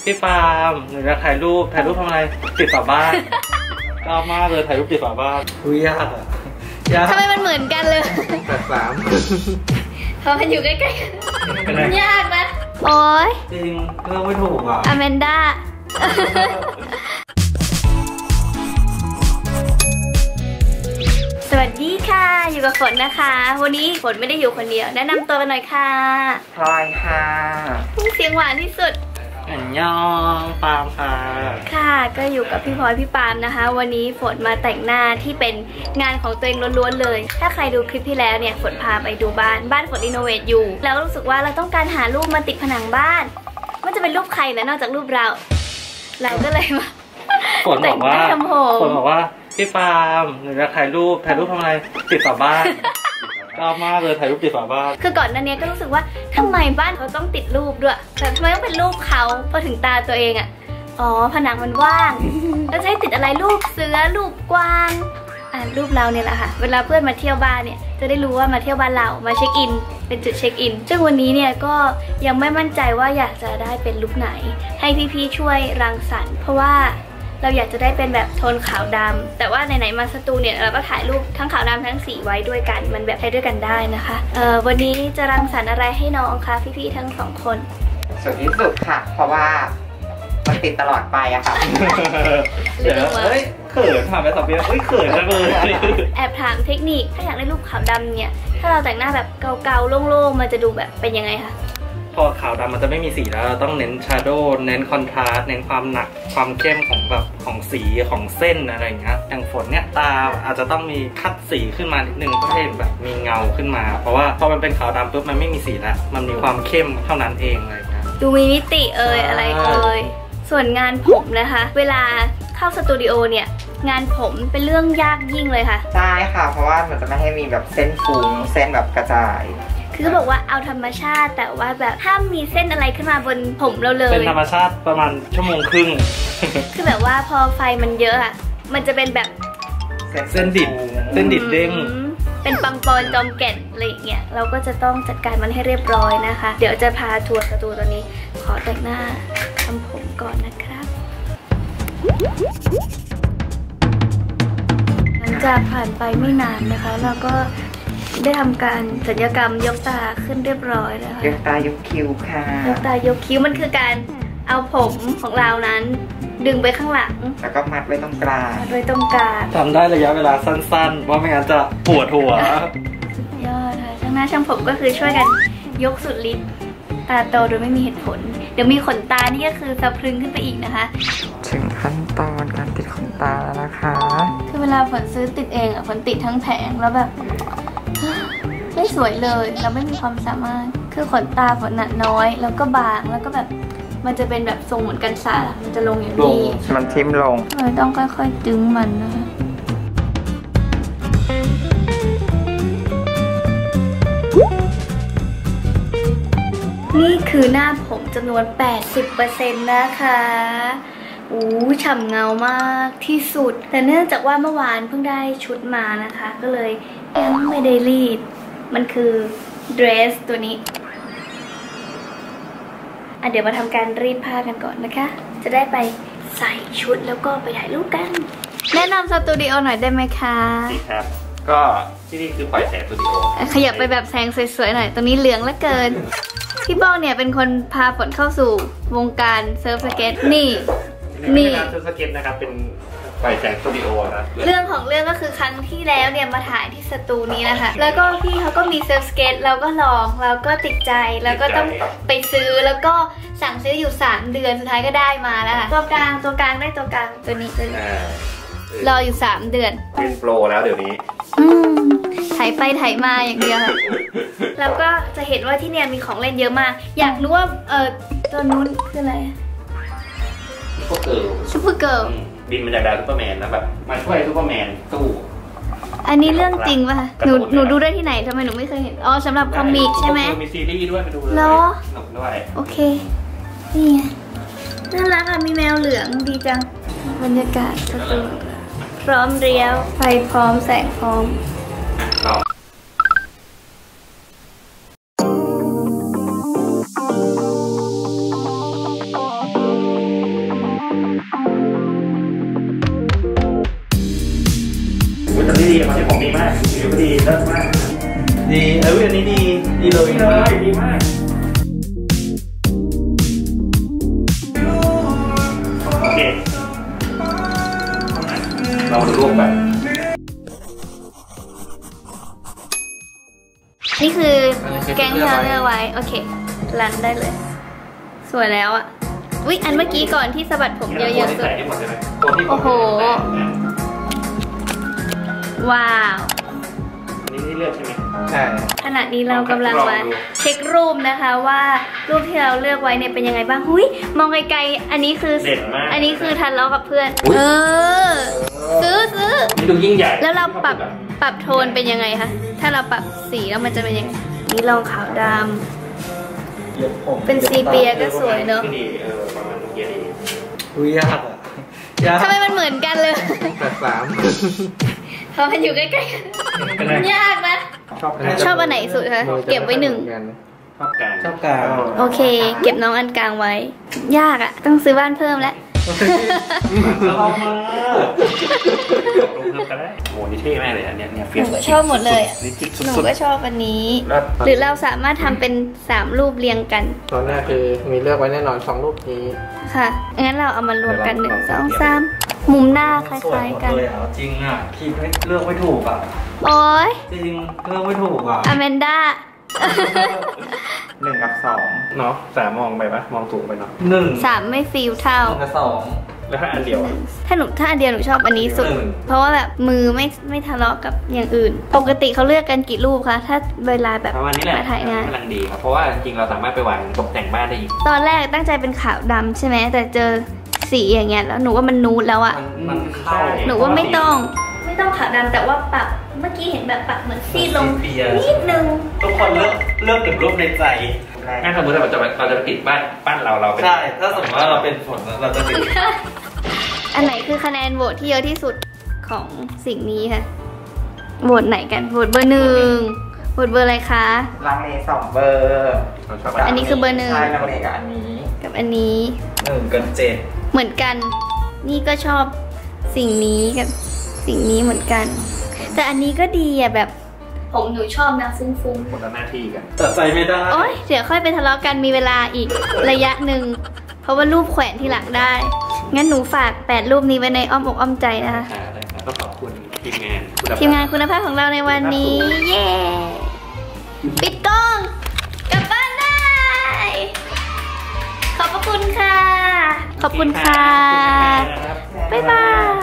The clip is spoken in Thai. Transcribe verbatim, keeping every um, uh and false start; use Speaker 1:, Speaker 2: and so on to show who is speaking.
Speaker 1: พี่ปาล์มหนูจะถ่ายรูปถ่ายรูปทำอะไรติดฝาบ้านชอบมากเลยถ่ายรูปติดฝาบ้านอุ้ยยากอะยาก
Speaker 2: ทำไมมันเหมือนกันเลย
Speaker 1: แปดสาม
Speaker 2: เพราะมันอยู่ใกล้ๆยากนะโอ๊ย
Speaker 1: จริงเลือกไม่ถูกอ่ะ
Speaker 2: อแมนด้าสวัสดีค่ะอยู่กับฝนนะคะวันนี้ฝนไม่ได้อยู่คนเดียวแนะนำตัวกันหน่อยค่ะ
Speaker 1: พลอยค่ะ
Speaker 2: เสียงหวานที่สุด
Speaker 1: อันยองปาล์มค่ะ
Speaker 2: ค่ะก็อยู่กับพี่พลอยพี่ปาล์มนะคะวันนี้ฝนมาแต่งหน้าที่เป็นงานของตัวเองล้วนๆเลยถ้าใครดูคลิปที่แล้วเนี่ยฝนพาไปดูบ้านบ้านฝนรีโนเวทอยู่แล้วรู้สึกว่าเราต้องการหารูปมาติดผนังบ้านมันจะเป็นรูปใครนะนอกจากรูปเราเราก็เลยมา
Speaker 1: ฝนบอกว่าฝนบอกว่าพี่ปาล์มหนูจะถ่ายรูปถ่ายรูปทำอะไรติดฝาบ้านชอบมากเลยถ่ายรูปติดฝาบ้าน
Speaker 2: คือก่อนหน้านี้ก็รู้สึกว่าทำไมบ้านเขาต้องติดรูปด้วยแต่ทำไมต้องเป็นรูปเขาพอถึงตาตัวเองอ่ะอ๋อผนังมันว่างแล้วจะให้ติดอะไรรูปเสือรูปกวางอ่ารูปเราเนี่ยแหละค่ะเวลาเพื่อนมาเที่ยวบ้านเนี่ยจะได้รู้ว่ามาเที่ยวบ้านเรามาเช็คอินเป็นจุดเช็คอินซึ่งวันนี้เนี่ยก็ยังไม่มั่นใจว่าอยากจะได้เป็นลุคไหนให้พี่ๆช่วยรังสรรค์เพราะว่าเราอยากจะได้เป็นแบบโทนขาวดำแต่ว่าไหนๆมาสตูเนี่ยเราก็ถ่ายรูปทั้งขาวดำทั้งสีไว้ด้วยกันมันแบบใช้ด้วยกันได้นะคะเอ่อวันนี้จะรังสรรค์อะไรให้น้องคะพี่ๆทั้งสองคน
Speaker 3: สุดที่สุดค่ะเพราะว่ามันติดตลอดไปอะค่ะ
Speaker 1: เดี๋ยวเฮ้ยเขินถามไปสอบเพียเฮ้ยเขินจังเลย
Speaker 2: แอบถามเทคนิคถ้าอยากได้รูปขาวดำเนี่ยถ้าเราแต่งหน้าแบบเกาๆโล่งๆมันจะดูแบบเป็นยังไงคะ
Speaker 1: พอขาวดำมันจะไม่มีสีแล้วเราต้องเน้นชาโดว์เน้นคอนทราสต์เน้นความหนักความเข้มของแบบของสีของเส้นอะไรอย่างเงี้ยอย่างฝนเนี่ยตาอาจจะต้องมีคัดสีขึ้นมานิดนึงเพื่อให้แบบมีเงาขึ้นมาเพราะว่าพอมันเป็นขาวดำปุ๊บมันไม่มีสีแล้วมันมีความเข้มเท่านั้นเองอะไรอย่างเงี้ย
Speaker 2: ดูมีมิติเอ่ยอะไรเอ่ยส่วนงานผมนะคะเวลาเข้าสตูดิโอเนี่ยงานผมเป็นเรื่องยากยิ่งเลยค่ะ
Speaker 3: ใช่ค่ะเพราะว่ามันจะไม่ให้มีแบบเส้นฟุ้งเส้นแบบกระจาย
Speaker 2: คือบอกว่าเอาธรรมชาติแต่ว่าแบบห้ามมีเส้นอะไรขึ้นมาบนผมเราเลย
Speaker 1: เป็นธรรมชาติประมาณชั่วโมงครึ่ง
Speaker 2: คือแบบว่าพอไฟมันเยอะอ่ะมันจะเป็นแบบ
Speaker 1: เส้นดิบเส้นดิบเด้ง
Speaker 2: เป็นปังปอนจอมแก่นอะไรอย่างเงี้ยเราก็จะต้องจัดการมันให้เรียบร้อยนะคะเดี๋ยวจะพาทัวร์สตูตอนนี้ขอแต่งหน้าทำผมก่อนนะครับหลังจากผ่านไปไม่นานนะคะเราก็ได้ทำการศัลยกรรมยกตาขึ้นเรียบร้อยแล้ว
Speaker 3: ยกตายกคิ้วค่ะ
Speaker 2: ยกตายกคิ้วมันคือการเอาผมของเรานั้นดึงไปข้างหลัง
Speaker 3: แล้วก็มัดไว้ตรงกลาง
Speaker 2: มัดไว้ตรงกลาง
Speaker 1: ทำได้ระยะเวลาสั้นๆเพราะไม่งั้นจะปวดหั
Speaker 2: วยอดค่ะช่างหน้าช่างผมก็คือช่วยกันยกสุดฤทธิ์ตาโตโดยไม่มีเหตุผลเดี๋ยวมีขนตานี่ก็คือสะพรึงขึ้นไปอีกนะคะ
Speaker 3: ถึงขั้นตอนการติดขนตาแล้วนะคะ
Speaker 2: คือเวลาฝนซื้อติดเองอ่ะฝนติดทั้งแผงแล้วแบบไม่สวยเลยเราไม่มีความสามารถคือขนตาฝนหนาน้อยแล้วก็บางแล้วก็แบบมันจะเป็นแบบทรงเหมือนกันสามันจะลงอย่างนี้
Speaker 3: มันทิ่มลง
Speaker 2: เลยต้องค่อยๆดึงมันนะคะนี่คือหน้าผมจำนวน แปดสิบเปอร์เซ็นต์ นะคะอู้ฉ่ำเงามากที่สุดแต่เนื่องจากว่าเมื่อวานเพิ่งได้ชุดมานะคะก็เลยยังไม่ได้รีดมันคือเดรสตัวนี้อ่ะเดี๋ยวมาทำการรีดผ้ากันก่อนนะคะจะได้ไปใส่ชุดแล้วก็ไปถ่ายรูปกันแนะนำสตูดิโอหน่อยได้ไหมคะ
Speaker 1: ครับก็ที่นี่คือปล่อยแสงสตูดิโอ
Speaker 2: ขยับไปแบบแสงสวยๆหน่อยตรงนี้เหลืองเหลือเกินพี่บ้องเนี่ยเป็นคนพาฝนเข้าสู่วงการเซิร์ฟสเก็ตนี่
Speaker 1: นี่เซิร์ฟสเก็ตนะครับเป็นปล่อยแสงสตูดิโอนะ
Speaker 2: เรื่องของเรื่องก็คือครั้งที่แล้วเนี่ยมาถ่ายที่สตูนี้นะคะแล้วก็พี่เขาก็มีเซิร์ฟสเก็ตเราก็ลองเราก็ติดใจแล้วก็ต้องไปซื้อแล้วก็สั่งซื้ออยู่สามเดือนสุดท้ายก็ได้มาแล้วค่ะตัวกลางตัวกลางได้ตัวกลางตัวนี้ตัวนี้รออยู่สามเดือน
Speaker 1: เป็นโปรแล้วเดี๋ยวนี้
Speaker 2: อืมถ่ายไปถ่ายมาอย่างเดียวค่ะแล้วก็จะเห็นว่าที่เนี่ยมีของเล่นเยอะมากอยากรู้ว่าเออตัวนู้นคืออะไร
Speaker 1: ซุปเปอร์เกิร์ล
Speaker 2: ซุปเปอร์เกิร์ล
Speaker 1: บินมาจากดาวซุปเปอร์แมนนะแบบมาช่วยซุปเปอร์แมนสู้
Speaker 2: อันนี้เรื่องจริงป่ะหนูหนูดูได้ที่ไหนทำไมหนูไม่เคยเห็นอ๋อสำหรับคอมิกใช่ไหม
Speaker 1: มีซีรีส์ด้วยมาดูเลย
Speaker 2: เหรอ
Speaker 1: หนุกด้วย
Speaker 2: โอเคนี่น่ารักอ่ะมีแมวเหลืองดีจังบรรยากาศสตูพร้อมเรียวไฟพร้อมแสงพร้อม
Speaker 4: วดีเลิศมาก
Speaker 1: ดีเอออันนี้ดีดีเลย
Speaker 4: ดีเลยดีมากโอเคเราดูรูปแบบ
Speaker 2: นี่คือแกงที่เราเลือกไว้โอเครันได้เลย สวยแล้วอ่ะอุ๊ยอันเมื่อกี้ก่อนที่สะบัดผมเยอะๆสุดโอ้โหว้าว
Speaker 4: อันนี้ที่เลือกใช่ไหม
Speaker 1: ใช่
Speaker 2: ขณะนี้เรากำลังมาเช็ครูปนะคะว่ารูปที่เราเลือกไว้เนี่ยเป็นยังไงบ้างหุ้ยมองไกลๆอันนี้คืออันนี้คือทันแล้วกับเพื่อนเออซื้อซื้อ
Speaker 4: นี่ดูยิ่งใหญ่
Speaker 2: แล้วเราปรับปรับโทนเป็นยังไงคะถ้าเราปรับสีแล้วมันจะเป็นยังไงนี่ลองขาวดำเป็นซีเปียก็สวยเนอะ
Speaker 4: ดีเออประมาณนี้ดี
Speaker 1: อุ้ยยากอ่ะยาก
Speaker 2: ทำไมมันเหมือนกันเลย
Speaker 1: แปดสาม
Speaker 2: เพราะมันอยู่ใกล้ๆกันยากนะ
Speaker 1: ชอบ
Speaker 2: ชอบอันไหนสุดคะเก็บไว้หนึ่ง
Speaker 4: ชอบการ
Speaker 1: ชอบกลาง
Speaker 2: โอเค เก็บน้องอันกลางไว้ ยากอะต้องซื้อบ้านเพิ่มแล้ว
Speaker 4: ชอบมากลงเพิ่มก็ได้โหนี่เท่มากเลยอันเนี้ยเนี่ยเฟี
Speaker 2: ห
Speaker 4: ย
Speaker 2: นู
Speaker 4: ส
Speaker 2: ก็ชอบหมดเลยอะ
Speaker 4: นี่จิ๊ก
Speaker 2: หนู
Speaker 4: สุด
Speaker 2: ก็ชอบอันนี้
Speaker 4: ๆแล้ว
Speaker 2: หรือเราสามารถทำเป็นสามรูปเรียงกัน
Speaker 5: ตอนแรกคือมีเลือกไว้แน่นอนสองรูปนี้
Speaker 2: ค่ะ งั้นเราเอามารวมกันหนึ่งสองสามมุมหน้าค
Speaker 1: สวย
Speaker 2: ล้าย
Speaker 1: หมด
Speaker 2: ๆกัน
Speaker 1: เลยอ่ะจริงอ่ะคิดไม่เลือกไม่ถูกอ่ะ
Speaker 2: โอ๊ย
Speaker 1: จริงเลือกไม่ถูกอ่ะ
Speaker 2: อแมนด้า
Speaker 3: หนึ่งกับสอง
Speaker 4: เนาะสามมองไปปะมองถูกไปเนาะ
Speaker 1: หนึ่ง
Speaker 2: สามไม่ฟีลเท่า
Speaker 1: หนึ่งกับสอง
Speaker 4: แล้วถ้าอันเดียวอะ
Speaker 2: ถ้าหนูถ้าอันเดียวหนูชอบอันนี้สุด
Speaker 1: หนึ่ง
Speaker 2: เพราะว่าแบบมือไม่ไม่ทะเลาะกับอย่างอื่น ปกติเขาเลือกกันกี่รูปคะ ถ้าเวลาแบบ
Speaker 4: ประมาณนี้แหละ
Speaker 2: มาถ่ายงาน
Speaker 4: กำลังดีครับเพราะว่าจริงๆเราสามารถไปวางตกแต่งบ้านได้อีก
Speaker 2: ตอนแรกตั้งใจเป็นขาวดำใช่ไหมแต่เจอสีอย่างเงี้ยแล้วหนูว่ามันนูดแล้วอะ
Speaker 1: มันมันเข้า
Speaker 2: หนูว่าไม่ต้อง ไม่ต้องขาวดำแต่ว่าปรับเมื่อกี้เห็นแบบปรับเหมือนซีดลง
Speaker 1: เปีย
Speaker 2: นิดนึง
Speaker 1: ทุกคนเลือกเลือกถึงรูปในใจ
Speaker 4: งั้นสมมติเราจะเราจะติดบ้านบ้านเราเราเป็น
Speaker 1: ใช่ ถ้าสมมติว่าเราเป็นฝนเราจะติด
Speaker 2: อันไหนคือคะแนนโหวตที่เยอะที่สุดของสิ่งนี้คะโหวตไหนกันโหวตเบอร์หนึ่งโหวตเบอร์อะไรคะ
Speaker 3: ลังเลสองเบอร์
Speaker 4: เราชอบ
Speaker 2: อันนี้คือเบอร์หนึ่ง
Speaker 3: ใช่ลังเลกับอันนี้
Speaker 2: กับอันนี้
Speaker 1: หนึ่งกับเจ็ด
Speaker 2: เหมือนกัน นี่ก็ชอบสิ่งนี้กับสิ่งนี้เหมือนกัน แต่อันนี้ก็ดีอะแบบผมหนูชอบนะฟุ้ง
Speaker 4: คนละหน้าที่กัน
Speaker 1: ตัดใจไม่ได้
Speaker 2: ๆโอ๊ยเดี๋ยวค่อยไปทะเลาะกันมีเวลาอีกระยะหนึ่งเพราะว่ารูปแขวนที่หลังได้ งั้นหนูฝากแปดรูปนี้ไว้ในอ้อมอกอ้อมใจนะคะ
Speaker 4: อ่าได้ครับต้องขอบคุณทีมงานคุณภาพ
Speaker 2: ทีมงานคุณภาพของเราในวันนี้ เย้ ปิดกล้อง กลับบ้านได้ ขอบพระคุณค่ะ ขอบคุณค่ะ
Speaker 4: ครับ
Speaker 2: บ๊ายบาย